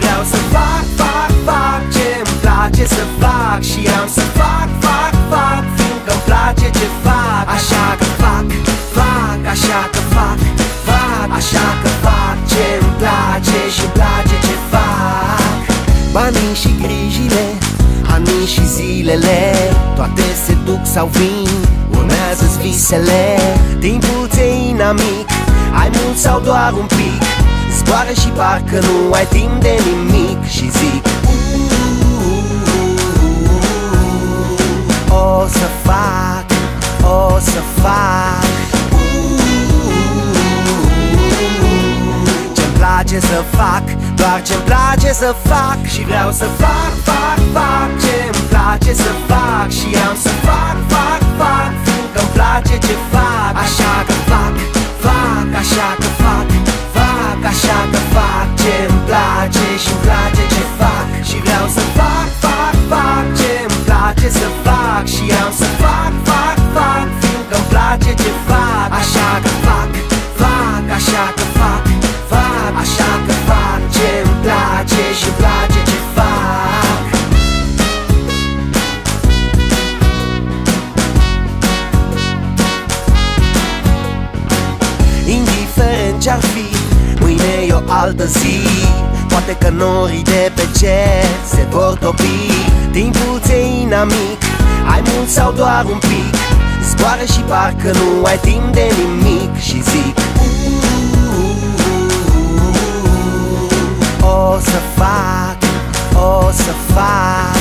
vreau să fac ce-mi place să fac. Și am să fac, fiindcă-mi place ce fac. Așa că fac, așa că fac, așa că fac ce-mi place și-mi place ce fac. Banii și grijile, anii și zilele, toate se duc sau vin, urmează-ți visele. Timpul ți-e inamic, ai mult sau doar un pic, zboară și parcă nu ai timp de nimic. Și zic o să fac, o să fac ce-mi place să fac, doar ce-mi place să fac. Și vreau să fac ce-mi place să fac. Și am să fac, fiindcă-mi place ce fac. Așa că fac, așa că fac, așa că fac ce-mi place și-mi place ce fac. Și vreau să fac ce-mi place să fac. Și am să fac, fiindcă-mi place ce fac. Așa că fac, așa că fac, așa că fac ce-mi place și-mi place ce fac. Indiferent ce-ar fi, mâine e o altă zi. Poate că norii de pe cer se vor topi. Timpul ți-e inamic, ai mult sau doar un pic, zboară și parcă nu ai timp de nimic. Și zic o să fac, o să fac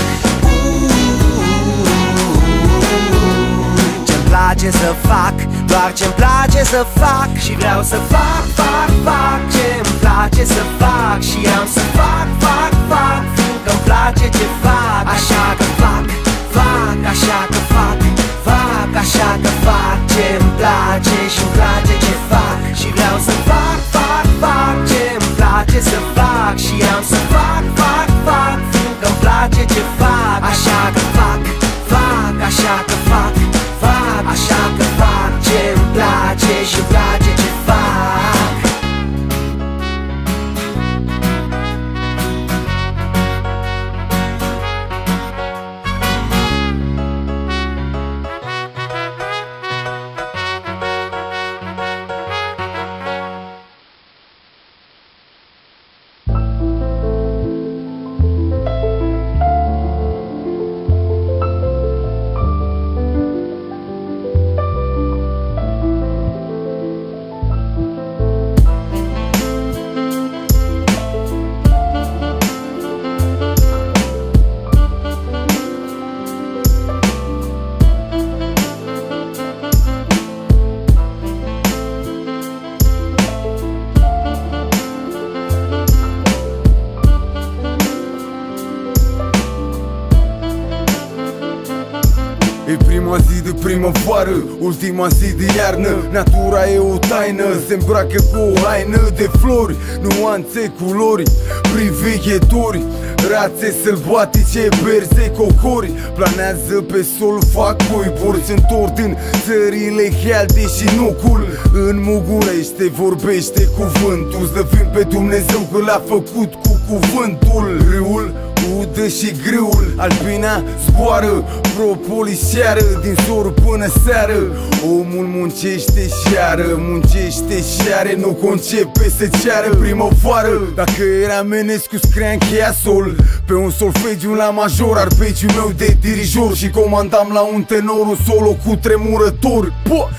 ce-mi place să fac, doar ce-mi place să fac. Și vreau să fac ce-mi place să fac. Și am să fac, fiindcă-mi place ce fac. Așa că fac, așa că fac, așa că fac ce-mi place și-mi place ce fac. Și vreau să fac ce-mi place să fac. Și am să fac, fiindcă-mi place ce fac. Așa că fac, așa că fac, așa că fac ce-mi place și-mi place ce fac. E prima zi de primăvară, ultima zi de iarnă. Natura e o taină, se îmbracă cu o haină de flori, nuanțe, culori, priveghetori, rațe sălbatice, berze, cocori. Planează pe sol, fac cuiburi, se întord în țările healde și nucul. În Mugurește vorbește cuvântul, zdăvim pe Dumnezeu că l-a făcut cu cuvântul. Râul udă și grâul, albina zboară, propoliseară, din zor până seară. Omul muncește și ară, muncește și are, nu concepe să ceară primăvară. Dacă era Menescu scria încheia sol, pe un solfegiu la major, arpegiul meu de dirijor. Și comandam la un tenor un solo cu tremurător.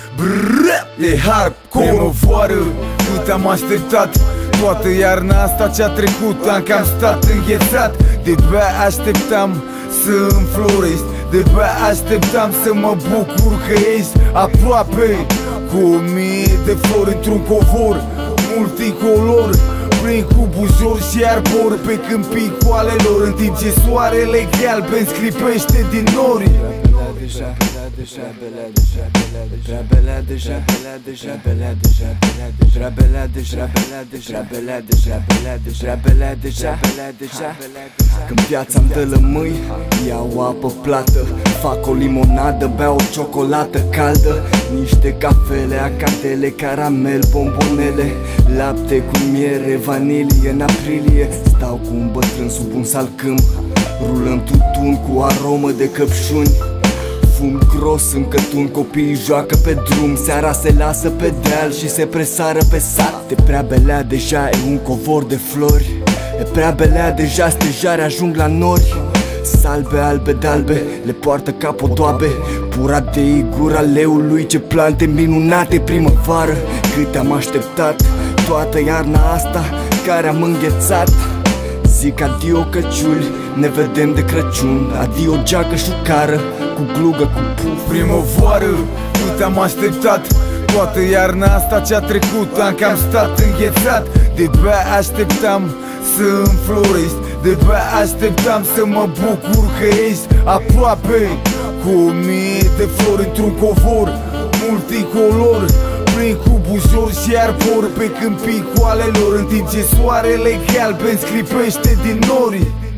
E hardcore. Primăvară, cât am așteptat, toată iarna asta ce-a trecut, am cam stat înghețat. De-abia așteptam să înfloresc, de-abia așteptam să mă bucur că ești aproape, cu 1000 de flori într-un covor multicolor, plin cu bujor și arbor pe câmpii coalelor, în timp ce soarele galben sclipește din nori. Când viața-mi dă lămâi, iau apă plată, fac o limonadă, beau o ciocolată caldă, niște cafele, acadele, caramel, bombonele, lapte cu miere, vanilie în aprilie. Stau cu un bătrân sub un salcâm, rulăm tutun cu aromă de căpșuni. Fum gros încă tun, copiii joacă pe drum, seara se lasă pe deal și se presară pe sat. E prea belea deja, e un covor de flori. E prea belea deja, stejare ajung la nori. Salbe albe de-albe, le poartă capodoabe. Pura de gura leului, ce plante minunate primăvară. Cât am așteptat toată iarna asta care am înghețat. Zic adio căciuli, ne vedem de Crăciun. Adio geacă șucară, cu glugă, cu puf. Primăvară, cât am așteptat toată iarna asta ce-a trecut, am cam stat înghețat. De-abia așteptam să înfloresc, de-abia așteptam să mă bucur că ești aproape. Cu 1000 de flori într-un covor multicolor, plin cu bujor și arbor pe câmpii cu ale lor, în timp ce soarele galben sclipește din nori.